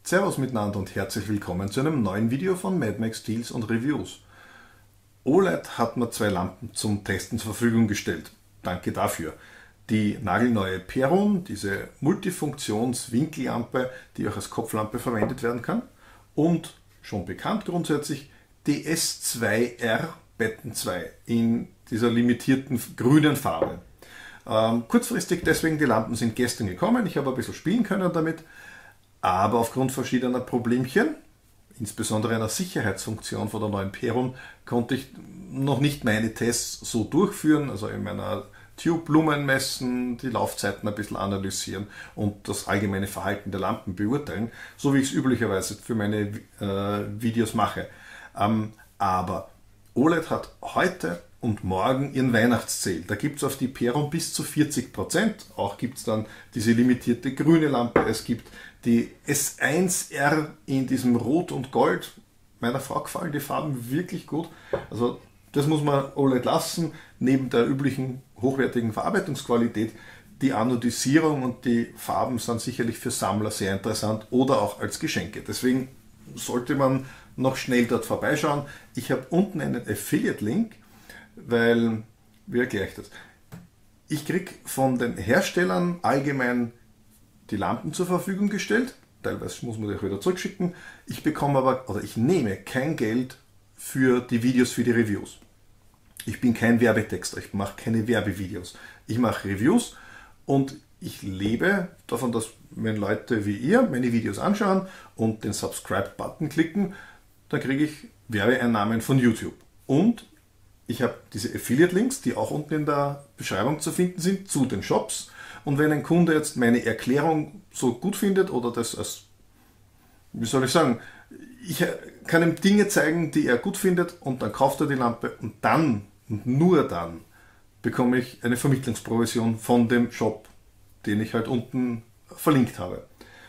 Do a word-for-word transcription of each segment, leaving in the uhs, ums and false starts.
Servus miteinander und herzlich willkommen zu einem neuen Video von Mad Max Deals und Reviews. O L E D hat mir zwei Lampen zum Testen zur Verfügung gestellt. Danke dafür. Die nagelneue Perun, diese Multifunktions-Winkellampe, die auch als Kopflampe verwendet werden kann. Und schon bekannt grundsätzlich die S zwei R Batten zwei in dieser limitierten grünen Farbe. Ähm, kurzfristig deswegen, die Lampen sind gestern gekommen, ich habe ein bisschen spielen können damit, aber aufgrund verschiedener Problemchen, insbesondere einer Sicherheitsfunktion von der neuen Perun, konnte ich noch nicht meine Tests so durchführen, also in meiner Tube Lumen messen, die Laufzeiten ein bisschen analysieren und das allgemeine Verhalten der Lampen beurteilen, so wie ich es üblicherweise für meine äh, Videos mache. Ähm, aber O L E D hat heute und morgen ihren Weihnachtssale. Da gibt es auf die Perun bis zu vierzig Prozent. Auch gibt es dann diese limitierte grüne Lampe. Es gibt die S eins R in diesem Rot und Gold. Meiner Frau gefallen die Farben wirklich gut. Also das muss man O L E D lassen. Neben der üblichen hochwertigen Verarbeitungsqualität, die Anodisierung und die Farben sind sicherlich für Sammler sehr interessant oder auch als Geschenke. Deswegen sollte man noch schnell dort vorbeischauen. Ich habe unten einen Affiliate-Link, weil, wie erkläre ich das? Ich kriege von den Herstellern allgemein die Lampen zur Verfügung gestellt. Teilweise muss man die auch wieder zurückschicken. Ich bekomme aber, oder ich nehme kein Geld für die Videos, für die Reviews. Ich bin kein Werbetexter, ich mache keine Werbevideos. Ich mache Reviews und ich lebe davon, dass wenn Leute wie ihr meine Videos anschauen und den Subscribe-Button klicken, dann kriege ich Werbeeinnahmen von YouTube. Und ich habe diese Affiliate-Links, die auch unten in der Beschreibung zu finden sind, zu den Shops. Und wenn ein Kunde jetzt meine Erklärung so gut findet oder das als, wie soll ich sagen, ich kann ihm Dinge zeigen, die er gut findet und dann kauft er die Lampe und dann und nur dann bekomme ich eine Vermittlungsprovision von dem Shop, den ich halt unten verlinkt habe.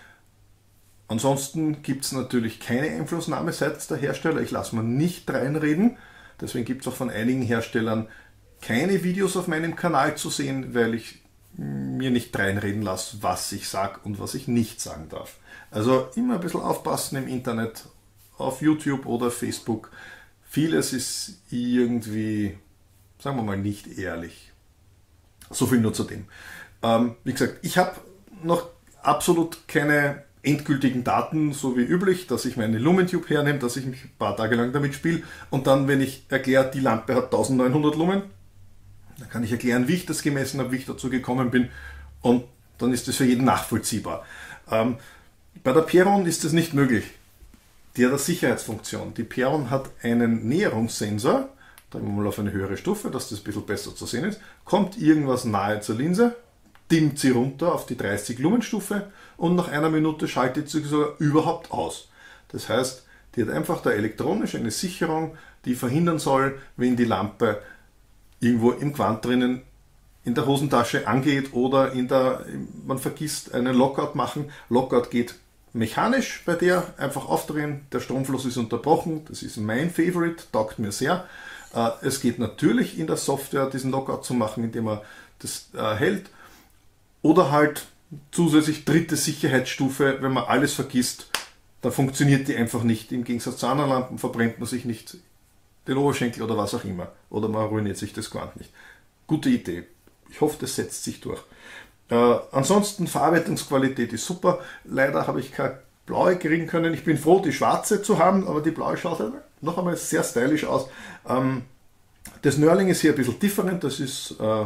Ansonsten gibt es natürlich keine Einflussnahme seitens der Hersteller, ich lasse mir nicht reinreden. Deswegen gibt es auch von einigen Herstellern keine Videos auf meinem Kanal zu sehen, weil ich mir nicht reinreden lasse, was ich sage und was ich nicht sagen darf. Also immer ein bisschen aufpassen im Internet, auf YouTube oder Facebook. Vieles ist irgendwie, sagen wir mal, nicht ehrlich. So viel nur zu dem. Ähm, wie gesagt, ich habe noch absolut keine endgültigen Daten, so wie üblich, dass ich meine Lumentube hernehme, dass ich mich ein paar Tage lang damit spiele und dann, wenn ich erkläre, die Lampe hat neunzehnhundert Lumen, dann kann ich erklären, wie ich das gemessen habe, wie ich dazu gekommen bin und dann ist das für jeden nachvollziehbar. Ähm, bei der Perun ist das nicht möglich. Die hat eine Sicherheitsfunktion. Die Perun hat einen Näherungssensor, da gehen wir mal auf eine höhere Stufe, dass das ein bisschen besser zu sehen ist, kommt irgendwas nahe zur Linse, dimmt sie runter auf die dreißig Lumen Stufe und nach einer Minute schaltet sie sogar überhaupt aus. Das heißt, die hat einfach da elektronisch eine Sicherung, die verhindern soll, wenn die Lampe irgendwo im Quant drinnen in der Hosentasche angeht oder in der, man vergisst einen Lockout machen. Lockout geht mechanisch bei der, einfach aufdrehen, der Stromfluss ist unterbrochen, das ist mein Favorite, taugt mir sehr. Es geht natürlich in der Software, diesen Lockout zu machen, indem man das hält. Oder halt zusätzlich dritte Sicherheitsstufe, wenn man alles vergisst, dann funktioniert die einfach nicht. Im Gegensatz zu anderen Lampen verbrennt man sich nicht den Oberschenkel oder was auch immer. Oder man ruiniert sich das Quant nicht. Gute Idee. Ich hoffe, das setzt sich durch. Äh, ansonsten, Verarbeitungsqualität ist super. Leider habe ich keine blaue kriegen können. Ich bin froh, die schwarze zu haben, aber die blaue schaut halt noch einmal sehr stylisch aus. Ähm, das Knurling ist hier ein bisschen different. Das ist äh,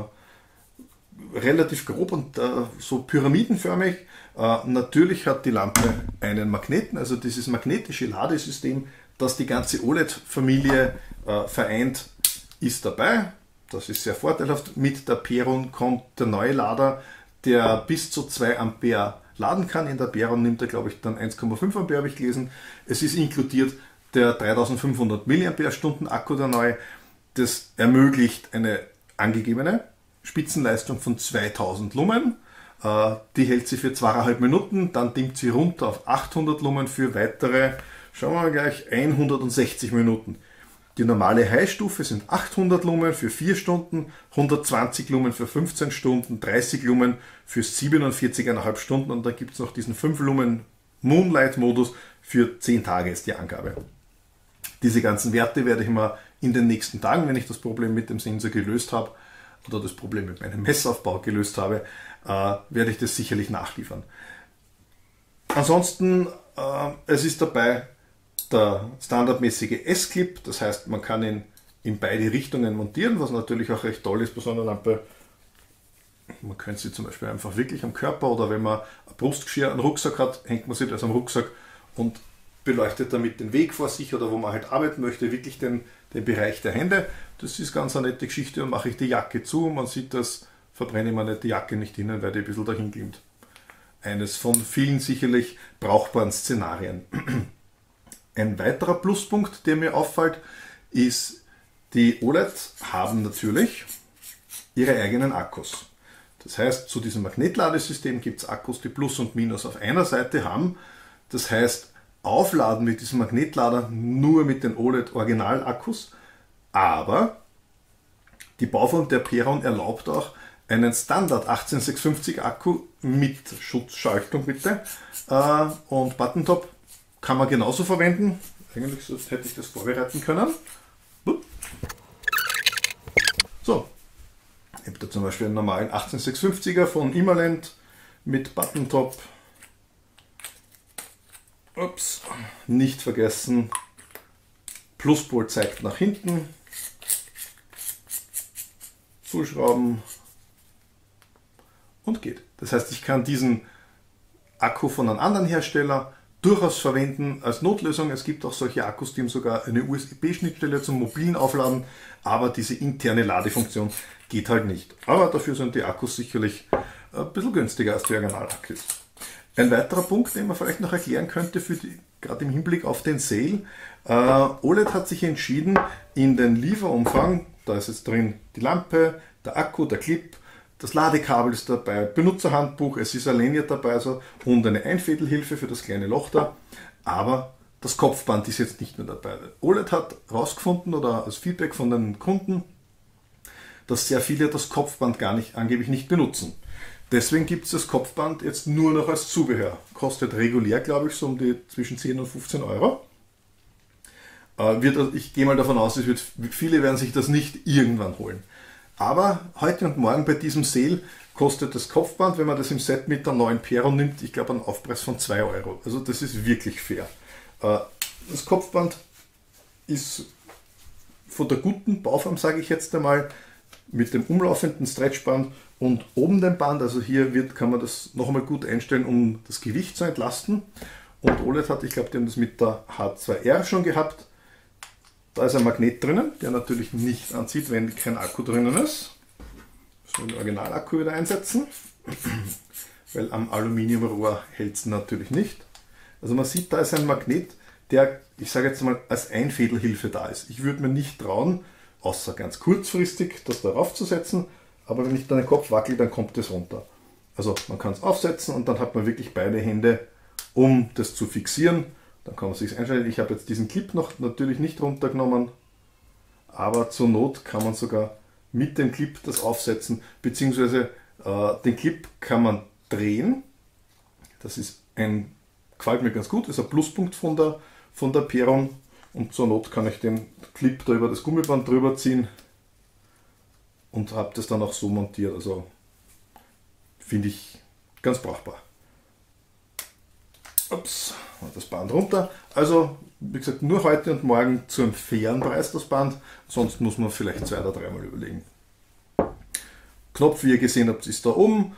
relativ grob und äh, so pyramidenförmig. Äh, natürlich hat die Lampe einen Magneten, also dieses magnetische Ladesystem, das die ganze O L E D-Familie äh, vereint, ist dabei. Das ist sehr vorteilhaft. Mit der Perun kommt der neue Lader, der bis zu zwei Ampere laden kann. In der Perun nimmt er, glaube ich, dann eins Komma fünf Ampere, habe ich gelesen. Es ist inkludiert der dreitausendfünfhundert Milliampere-Stunden Akku, der neue. Das ermöglicht eine angegebene Spitzenleistung von zweitausend Lumen. Die hält sie für zweieinhalb Minuten, dann dimmt sie runter auf achthundert Lumen für weitere, schauen wir mal gleich, hundertsechzig Minuten. Die normale High-Stufe sind achthundert Lumen für vier Stunden, hundertzwanzig Lumen für fünfzehn Stunden, dreißig Lumen für siebenundvierzig Komma fünf Stunden und dann gibt es noch diesen fünf Lumen Moonlight-Modus für zehn Tage ist die Angabe. Diese ganzen Werte werde ich mal in den nächsten Tagen, wenn ich das Problem mit dem Sensor gelöst habe oder das Problem mit meinem Messaufbau gelöst habe, äh, werde ich das sicherlich nachliefern. Ansonsten, äh, es ist dabei der standardmäßige S-Clip, das heißt, man kann ihn in beide Richtungen montieren, was natürlich auch recht toll ist bei so einer Lampe. Man könnte sie zum Beispiel einfach wirklich am Körper oder wenn man ein Brustgeschirr, einen Rucksack hat, hängt man sie das am Rucksack und beleuchtet damit den Weg vor sich oder wo man halt arbeiten möchte, wirklich den, den Bereich der Hände. Das ist ganz eine nette Geschichte und mache ich die Jacke zu. Man sieht das, verbrenne ich mir nicht die Jacke nicht innen, weil die ein bisschen dahin glimmt. Eines von vielen sicherlich brauchbaren Szenarien. Ein weiterer Pluspunkt, der mir auffällt, ist, die O L E Ds haben natürlich ihre eigenen Akkus. Das heißt, zu diesem Magnetladesystem gibt es Akkus, die Plus und Minus auf einer Seite haben. Das heißt, aufladen mit diesem Magnetlader nur mit den O L E D-Original-Akkus, aber die Bauform der Peron erlaubt auch einen Standard achtzehn sechshundertfünfzig Akku mit Schutzschaltung bitte äh, und Buttentop kann man genauso verwenden. Eigentlich sonst hätte ich das vorbereiten können. So, ich habe da zum Beispiel einen normalen achtzehn sechshundertfünfziger von Imalent mit Buttentop. Ups, nicht vergessen, Pluspol zeigt nach hinten, zuschrauben und geht. Das heißt, ich kann diesen Akku von einem anderen Hersteller durchaus verwenden als Notlösung. Es gibt auch solche Akkus, die haben sogar eine U S B-Schnittstelle zum mobilen Aufladen, aber diese interne Ladefunktion geht halt nicht. Aber dafür sind die Akkus sicherlich ein bisschen günstiger als die Original-Akkus. Ein weiterer Punkt, den man vielleicht noch erklären könnte, für die, gerade im Hinblick auf den Sale. Äh, O L E D hat sich entschieden, in den Lieferumfang, da ist jetzt drin die Lampe, der Akku, der Clip, das Ladekabel ist dabei, Benutzerhandbuch, es ist ein Lanyard dabei also, und eine Einfädelhilfe für das kleine Loch da. Aber das Kopfband ist jetzt nicht mehr dabei. O L E D hat herausgefunden oder als Feedback von den Kunden, dass sehr viele das Kopfband gar nicht angeblich nicht benutzen. Deswegen gibt es das Kopfband jetzt nur noch als Zubehör. Kostet regulär, glaube ich, so um die zwischen zehn und fünfzehn Euro. Äh, wird, ich gehe mal davon aus, es wird, viele werden sich das nicht irgendwann holen. Aber heute und morgen bei diesem Sale kostet das Kopfband, wenn man das im Set mit der neuen Peron nimmt, ich glaube einen Aufpreis von zwei Euro. Also das ist wirklich fair. Äh, das Kopfband ist von der guten Bauform, sage ich jetzt einmal, mit dem umlaufenden Stretchband und oben dem Band, also hier wird, kann man das noch einmal gut einstellen, um das Gewicht zu entlasten. Und O L E D hat, ich glaube, die haben das mit der H zwei R schon gehabt. Da ist ein Magnet drinnen, der natürlich nicht anzieht, wenn kein Akku drinnen ist. So den Originalakku wieder einsetzen, weil am Aluminiumrohr hält es natürlich nicht. Also man sieht, da ist ein Magnet, der, ich sage jetzt mal, als Einfädelhilfe da ist. Ich würde mir nicht trauen, außer ganz kurzfristig, das darauf zu setzen, aber wenn ich dann den Kopf wackel, dann kommt es runter. Also man kann es aufsetzen und dann hat man wirklich beide Hände, um das zu fixieren. Dann kann man sich einstellen. Ich habe jetzt diesen Clip noch natürlich nicht runtergenommen, aber zur Not kann man sogar mit dem Clip das aufsetzen, beziehungsweise äh, den Clip kann man drehen. Das ist ein, gefällt mir ganz gut, das ist ein Pluspunkt von der, von der Peron. Und zur Not kann ich den Clip da über das Gummiband drüber ziehen und habe das dann auch so montiert. Also finde ich ganz brauchbar. Ups, das Band runter. Also, wie gesagt, nur heute und morgen zu einem fairen Preis das Band. Sonst muss man vielleicht zwei oder dreimal überlegen. Knopf, wie ihr gesehen habt, ist da oben.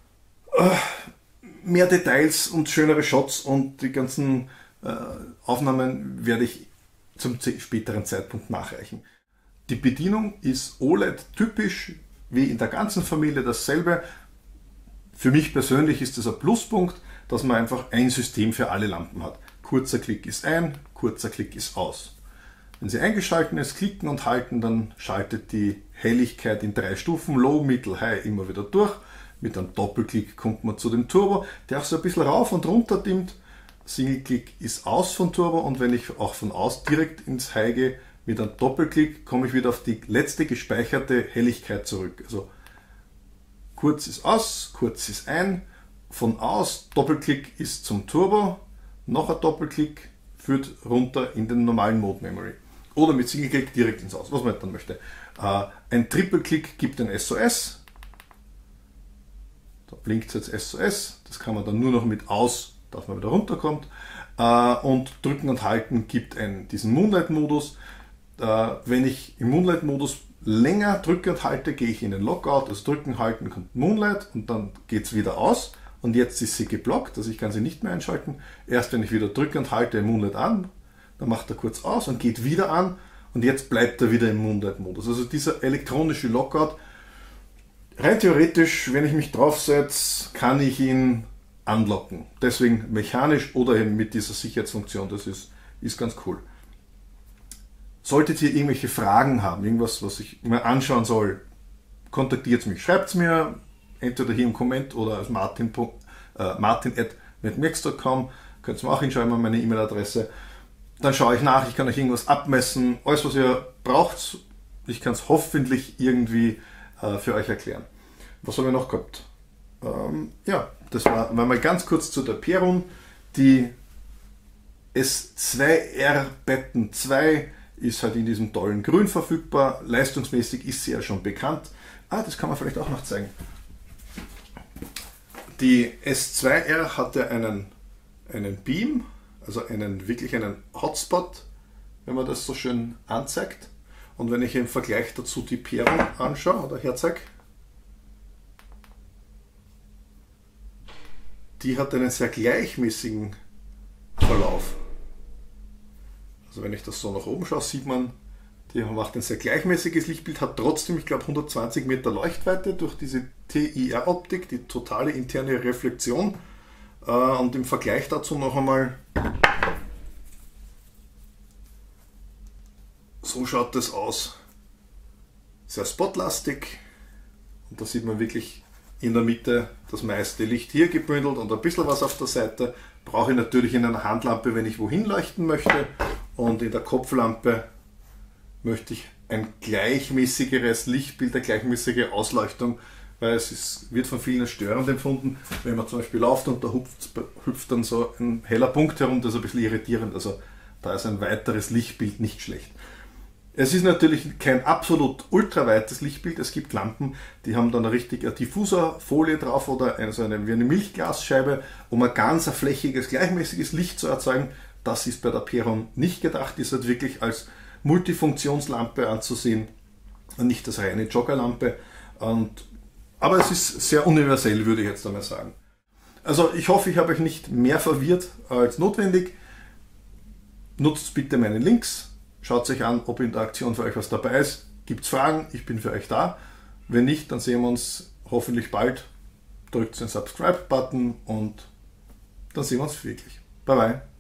Mehr Details und schönere Shots und die ganzen äh, Aufnahmen werde ich zum späteren Zeitpunkt nachreichen. Die Bedienung ist O L E D typisch, wie in der ganzen Familie dasselbe. Für mich persönlich ist das ein Pluspunkt, dass man einfach ein System für alle Lampen hat. Kurzer Klick ist ein, kurzer Klick ist aus. Wenn sie eingeschaltet ist, klicken und halten, dann schaltet die Helligkeit in drei Stufen, Low, Mittel, High, immer wieder durch. Mit einem Doppelklick kommt man zu dem Turbo, der auch so ein bisschen rauf und runter dimmt. Single-Klick ist aus von Turbo und wenn ich auch von aus direkt ins High gehe, mit einem Doppelklick komme ich wieder auf die letzte gespeicherte Helligkeit zurück. Also kurz ist aus, kurz ist ein, von aus, Doppelklick ist zum Turbo, noch ein Doppelklick führt runter in den normalen Mode Memory. Oder mit Single-Klick direkt ins Aus, was man dann möchte. Äh, ein Triple-Klick gibt ein S O S. Da blinkt jetzt S O S. Das kann man dann nur noch mit Aus, dass man wieder runterkommt. Äh, und Drücken und Halten gibt ein, diesen Moonlight-Modus. Äh, wenn ich im Moonlight-Modus länger drücke und halte, gehe ich in den Lockout. Das Drücken, Halten kommt Moonlight und dann geht es wieder aus. Und jetzt ist sie geblockt, also ich kann sie nicht mehr einschalten. Erst wenn ich wieder drücke und halte Moonlight an, dann macht er kurz aus und geht wieder an. Und jetzt bleibt er wieder im Moonlight-Modus. Also dieser elektronische Lockout, rein theoretisch, wenn ich mich draufsetze, kann ich ihn anlocken. Deswegen mechanisch oder eben mit dieser Sicherheitsfunktion, das ist, ist ganz cool. Solltet ihr irgendwelche Fragen haben, irgendwas, was ich mir anschauen soll, kontaktiert mich. Schreibt es mir, entweder hier im Comment oder als martin, äh, martin at netmax punkt com. Könnt ihr mir auch hinschreiben an meine E-Mail-Adresse. Dann schaue ich nach, ich kann euch irgendwas abmessen. Alles, was ihr braucht, ich kann es hoffentlich irgendwie äh, für euch erklären. Was haben wir noch gehabt? Ähm, ja, das war, war mal ganz kurz zu der Perun. Die S zwei R Baton zwei ist halt in diesem tollen Grün verfügbar. Leistungsmäßig ist sie ja schon bekannt. Ah, das kann man vielleicht auch noch zeigen. Die S zwei R hatte einen, einen Beam, also einen, wirklich einen Hotspot, wenn man das so schön anzeigt. Und wenn ich im Vergleich dazu die Perun anschaue oder herzeige, die hat einen sehr gleichmäßigen Verlauf. Also wenn ich das so nach oben schaue, sieht man, die macht ein sehr gleichmäßiges Lichtbild, hat trotzdem, ich glaube, hundertzwanzig Meter Leuchtweite durch diese T I R-Optik, die totale interne Reflexion. Und im Vergleich dazu noch einmal, so schaut das aus. Sehr spotlastig. Und da sieht man wirklich in der Mitte das meiste Licht hier gebündelt und ein bisschen was auf der Seite. Brauche ich natürlich in einer Handlampe, wenn ich wohin leuchten möchte. Und in der Kopflampe möchte ich ein gleichmäßigeres Lichtbild, eine gleichmäßige Ausleuchtung, weil es ist, wird von vielen als störend empfunden, wenn man zum Beispiel läuft und da hüpft, hüpft dann so ein heller Punkt herum, das ist ein bisschen irritierend. Also da ist ein weiteres Lichtbild nicht schlecht. Es ist natürlich kein absolut ultraweites Lichtbild. Es gibt Lampen, die haben dann eine richtige Diffuserfolie drauf oder eine, so eine, wie eine Milchglasscheibe, um ein ganz ein flächiges, gleichmäßiges Licht zu erzeugen. Das ist bei der Perun nicht gedacht. Die ist halt wirklich als Multifunktionslampe anzusehen und nicht als reine Joggerlampe. Und, aber es ist sehr universell, würde ich jetzt einmal sagen. Also ich hoffe, ich habe euch nicht mehr verwirrt als notwendig. Nutzt bitte meine Links. Schaut euch an, ob in der Aktion für euch was dabei ist. Gibt es Fragen? Ich bin für euch da. Wenn nicht, dann sehen wir uns hoffentlich bald. Drückt den Subscribe-Button und dann sehen wir uns wirklich. Bye bye.